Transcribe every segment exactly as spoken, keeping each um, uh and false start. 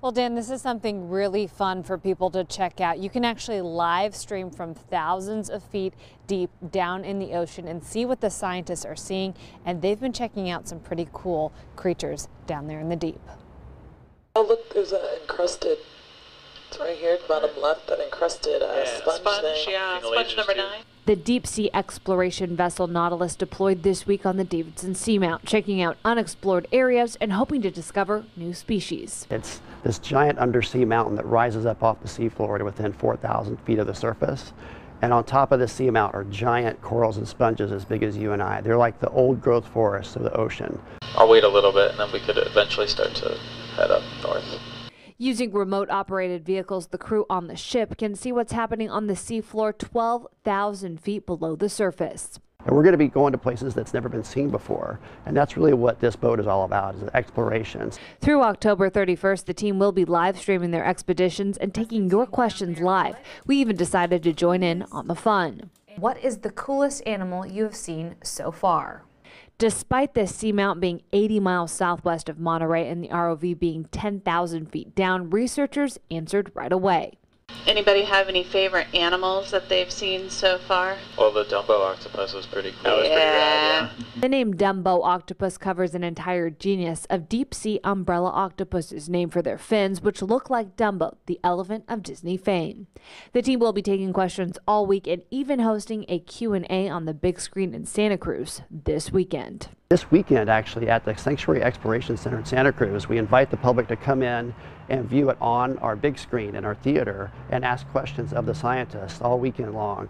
Well, Dan, this is something really fun for people to check out. You can actually live stream from thousands of feet deep down in the ocean and see what the scientists are seeing. And they've been checking out some pretty cool creatures down there in the deep. Oh, look, there's an encrusted, it's right here, bottom left, that encrusted uh, yeah, sponge, sponge thing. Yeah, sponge number nine. The deep-sea exploration vessel Nautilus deployed this week on the Davidson Seamount, checking out unexplored areas and hoping to discover new species. It's this giant undersea mountain that rises up off the seafloor to within four thousand feet of the surface. And on top of the seamount are giant corals and sponges as big as you and I. They're like the old growth forests of the ocean. I'll wait a little bit and then we could eventually start to head up north. Using remote-operated vehicles, the crew on the ship can see what's happening on the seafloor twelve thousand feet below the surface. And we're going to be going to places that's never been seen before. And that's really what this boat is all about, is explorations. Through October thirty-first, the team will be live streaming their expeditions and taking your questions live. We even decided to join in on the fun. What is the coolest animal you have seen so far? Despite this seamount being eighty miles southwest of Monterey and the R O V being ten thousand feet down, researchers answered right away. Anybody have any favorite animals that they've seen so far? Well, the Dumbo octopus was pretty cool. That was yeah. pretty rad, yeah. The name Dumbo octopus covers an entire genus of deep-sea umbrella octopuses named for their fins, which look like Dumbo, the elephant of Disney fame. The team will be taking questions all week and even hosting a Q and A on the big screen in Santa Cruz this weekend. This weekend, actually, at the Sanctuary Exploration Center in Santa Cruz, we invite the public to come in and view it on our big screen in our theater and ask questions of the scientists all weekend long.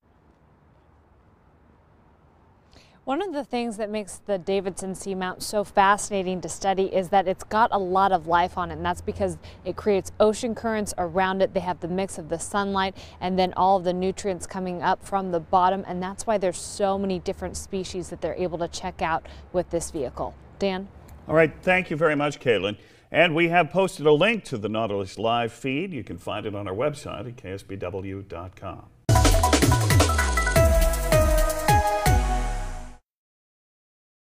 One of the things that makes the Davidson Seamount so fascinating to study is that it's got a lot of life on it, and that's because it creates ocean currents around it. They have the mix of the sunlight and then all of the nutrients coming up from the bottom, and that's why there's so many different species that they're able to check out with this vehicle. Dan? All right, thank you very much, Caitlin. And we have posted a link to the Nautilus live feed. You can find it on our website at K S B W dot com.